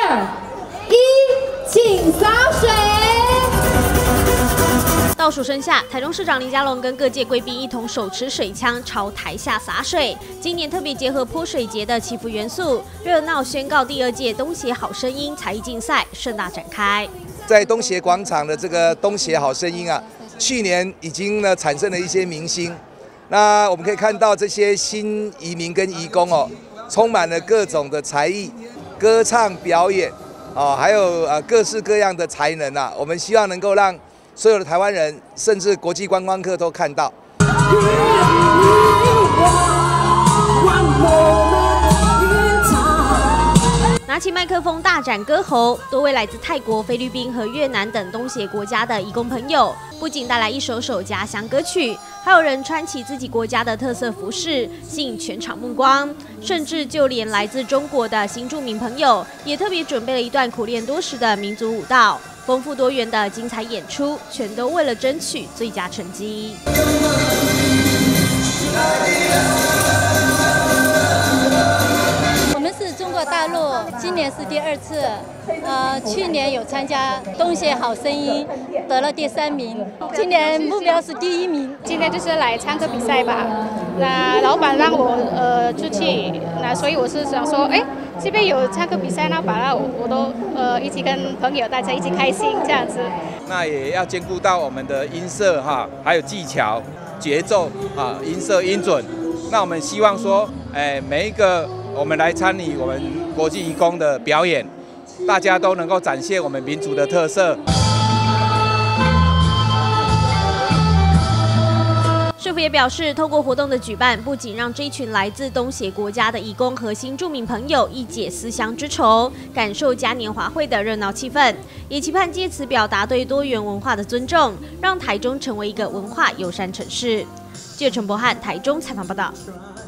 1，请洒水。 倒数声下，台中市长林佳龙跟各界贵宾一同手持水枪朝台下洒水。今年特别结合泼水节的祈福元素，热闹宣告第2届东协好声音才艺竞赛盛大展开。 在东协广场的这个东协好声音啊，去年已经呢产生了一些明星。那我们可以看到这些新移民跟移工哦，充满了各种的才艺、歌唱表演哦，还有各式各样的才能啊。我们希望能够让所有的台湾人，甚至国际观光客都看到。 拿起麦克风大展歌喉，多位来自泰国、菲律宾和越南等东协国家的移工朋友，不仅带来一首首家乡歌曲，还有人穿起自己国家的特色服饰，吸引全场目光。甚至就连来自中国的新住民朋友，也特别准备了一段苦练多时的民族舞蹈。丰富多元的精彩演出，全都为了争取最佳成绩。 我们是中国大陆，今年是第2次，去年有参加东协好声音，得了第3名，今年目标是第1名。 今天就是来唱歌比赛吧，那老板让我出去，那所以我是想说，这边有唱歌比赛，那把那我都一起跟朋友大家一起开心这样子。 那也要兼顾到我们的音色哈，还有技巧、节奏啊，音色音准。那我们希望说，每一个我们来参与我们国际移工的表演，大家都能够展现我们民族的特色。 市府也表示，透过活动的举办，不仅让这一群来自东协国家的移工和新住民朋友一解思乡之愁，感受嘉年华会的热闹气氛，也期盼借此表达对多元文化的尊重，让台中成为一个文化友善城市。记者陈柏翰台中采访报道。